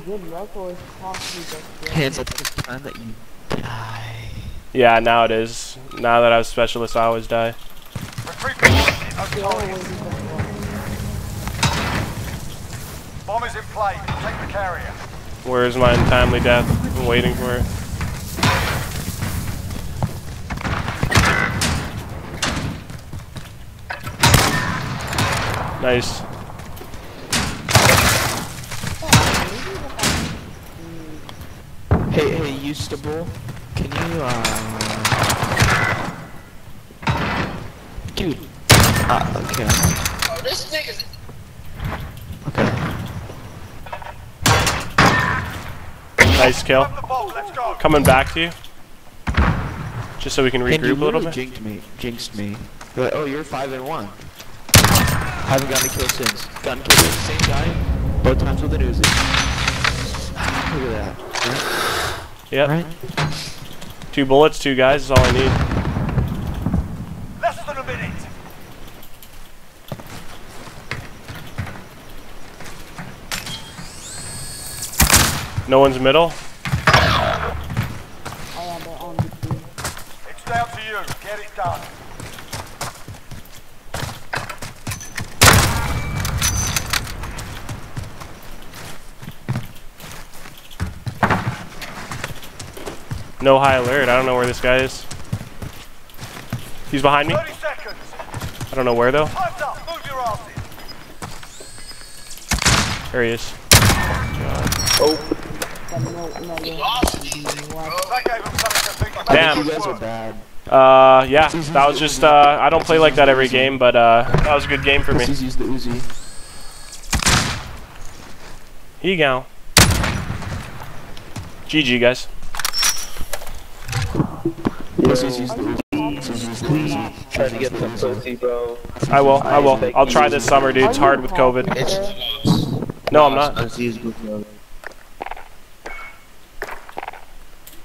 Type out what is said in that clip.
good luck or it's possibly just good. Hands up the time that you die. Yeah, now it is. Now that I was specialist, I always die. Bomb is in play. Take the carrier. Where's my untimely death? I'm waiting for it. Nice. Hey, Ustable, can you, dude, okay. Oh, this nigga's... Okay. Nice kill. Coming back to you. Just so we can regroup a little bit. Jinxed me. You're like, oh, you're 5-1. Haven't gotten a kill since. Gotten killed with the same guy, both times with an Uzi. Look at that. Yep. Right? 2 bullets, 2 guys is all I need. Less than a minute. No one's middle. It's down to you. Get it done. No high alert. I don't know where this guy is. He's behind me. 30 seconds. I don't know where though. Time's up. Move your asses. There he is. Oh. That gave him something to think about. Damn. You guys are bad. Yeah. That was just. I don't play like that every game, but that was a good game for me. Let's use the Uzi. Here you go. GG, guys. Let's just use the Uzi. Trying to get some pussy, bro. I will. I'll try this summer, dude. It's hard with COVID. It's... No, I'm not. Let's use good, bro.